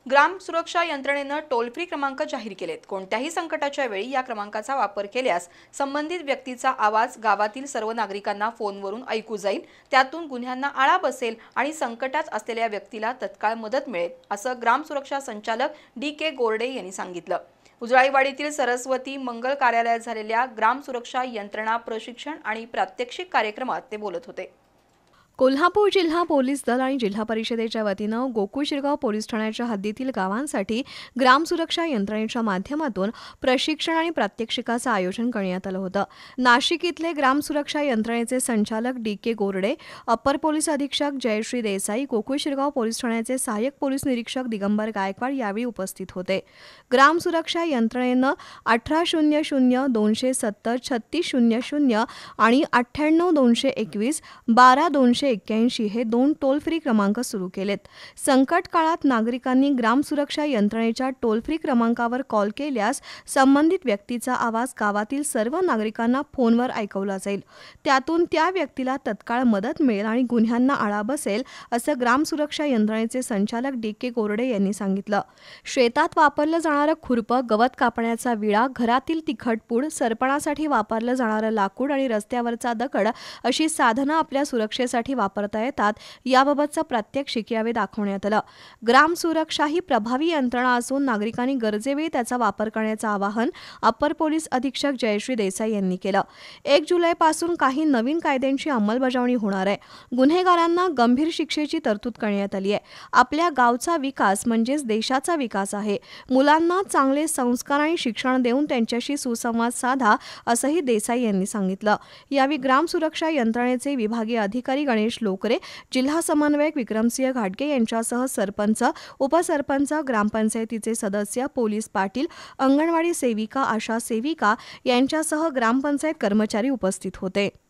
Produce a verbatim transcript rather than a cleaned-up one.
ग्राम सुरक्षा यंत्रणेनं toll free क्रमांक जाहीर केलेत। कोणत्याही संकटाच्या वेळी या क्रमांकाचा वापर केल्यास संबंधित व्यक्तीचा आवाज गावातील सर्व नागरिकांना फोनवरून ऐकू जाईल। त्यातून गुन्ह्यांना आळा बसेल आणि संकटात असलेल्या व्यक्तीला तत्काळ मदत मिळेल, असं ग्राम सुरक्षा संचालक डी के गोरडे यांनी सांगितलं। उजळाईवाडीतील सरस्वती मंगल कार्यालयात झालेल्या ग्राम सुरक्षा यंत्रणा प्रशिक्षण आणि प्रात्यक्षिक कार्यक्रमात ते बोलत होते। कोल्हापूर जिल्हा पोलीस दल आणि जिल्हा परिषदेच्या वतीनं गोकुळ शिरगाव पोलीस ठाण्याच्या हद्दीतील गावांसाठी ग्राम सुरक्षा यंत्रणेच्या माध्यमातून प्रशिक्षण आणि प्रात्यक्षिकाचं आयोजन करण्यात आलं होतं। नाशिक इथले ग्राम सुरक्षा यंत्रणेचे संचालक D K Gorde, upper police अधीक्षक जयश्री देसाई, गोकुळ शिरगाव पोलीस ठाण्याचे सहाय्यक पोलीस निरीक्षक दिगंबर गायकवाड यावेळी उपस्थित होते। ग्राम सुरक्षा यंत्रणेनं अठरा शून्य शून्य दोनशे सत्तर छत्तीस शून्य शून्य आणि अठ्ठ्याण्णव दोनशे एकवीस बारा दोनशे एक्क्याऐंशी हे दोन टोल फ्री क्रमांक सुरू केलेत। संकट काळात नागरिकांनी ग्राम सुरक्षा यंत्रणेच्या टोल फ्री क्रमांकावर कॉल केल्यास संबंधित व्यक्तीचा आवाज गावातील सर्व नागरिकांना फोनवर ऐकवला जाईल। त्यातून त्या व्यक्तीला तत्काळ मदत मिळेल आणि गुन्ह्यांना आळा बसेल, असं ग्राम सुरक्षा यंत्रणेचे संचालक डी के गोरडे यांनी सांगितलं। शेतात वापरलं जाणारं खुरपं, गवत कापण्याचा विळा, घरातील तिखट पूड, सरपणासाठी वापरलं जाणारं लाकूड आणि रस्त्यावरचा दगड अशी साधनं आपल्या सुरक्षेसाठी वापरता येतात, याबाबतचं प्रात्यक्षिक यावेळी दाखवण्यात आलं। ग्राम सुरक्षा ही प्रभावी यंत्रणा असून नागरिकांनी गरजेवेळी त्याचा वापर करण्याचं आवाहन अप्पर पोलीस अधीक्षक जयश्री देसाई यांनी केलं। एक जुलैपासून काही नवीन कायद्यांची अंमलबजावणी होणार आहे। गुन्हेगारांना गंभीर शिक्षेची तरतूद करण्यात आली आहे। आपल्या गावचा विकास म्हणजेच देशाचा विकास आहे। मुलांना चांगले संस्कार आणि शिक्षण देऊन त्यांच्याशी सुसंवाद साधा, असंही देसाई यांनी सांगितलं। यावेळी ग्राम सुरक्षा यंत्रणेचे विभागीय अधिकारी गणेश लोकरे, जिल्हा समन्वयक विक्रमसिंह घाटगे यांच्यासह सरपंच, उपसरपंच, ग्रामपंचायतीचे सदस्य, पोलीस पाटील, अंगणवाडी सेविका, आशा सेविका यांच्यासह ग्रामपंचायत कर्मचारी उपस्थित होते।